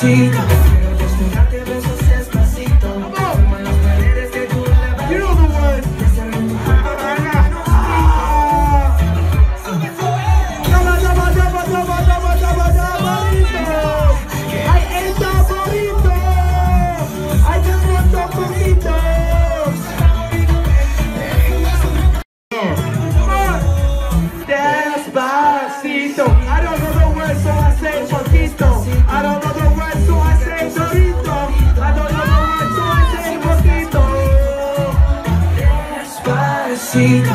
despacito. Quiero desnudarte, besos despacito. Como en las paredes de tu laberinto. You know the word. Despacito. I don't know the words, so I say poquito. I don't know the words, so I say dorito. I don't know the words, so I say poquito. Despacito.